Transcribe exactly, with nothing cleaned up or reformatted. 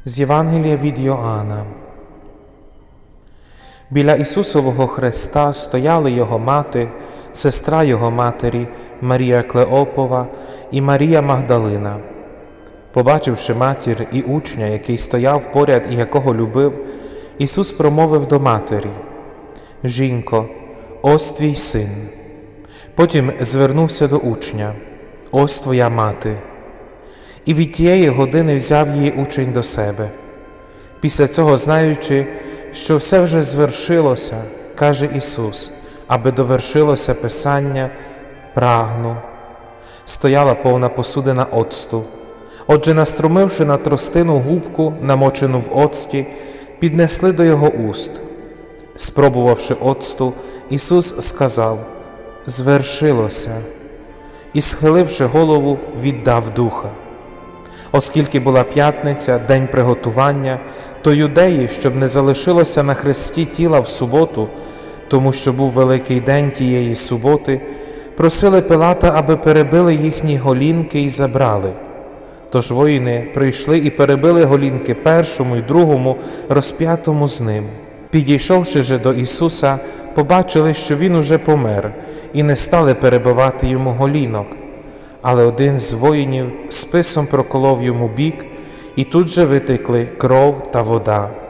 З Євангелія від Йоанна. Біля Ісусового хреста стояли Його мати, сестра Його матері, Марія Клеопова і Марія Магдалина. Побачивши матір і учня, який стояв поряд і якого любив, Ісус промовив до матері: «Жінко, ось твій син». Потім звернувся до учня: «Ось твоя мати». І від тієї години взяв її учень до себе. Після цього, знаючи, що все вже звершилося, каже Ісус, аби довершилося Писання: «Прагну». Стояла повна посудина оцту. Отже, наструмивши на тростину губку, намочену в оцті, піднесли до його уст. Спробувавши оцту, Ісус сказав: «Звершилося», і, схиливши голову, віддав духа. Оскільки була п'ятниця, день приготування, то юдеї, щоб не залишилося на хресті тіла в суботу, тому що був великий день тієї суботи, просили Пилата, аби перебили їхні голінки і забрали. Тож воїни прийшли і перебили голінки першому й другому, розп'ятому з ним. Підійшовши же до Ісуса, побачили, що Він уже помер, і не стали перебивати йому голінок. Але один з воїнів списом проколов йому бік, і тут же витекли кров та вода.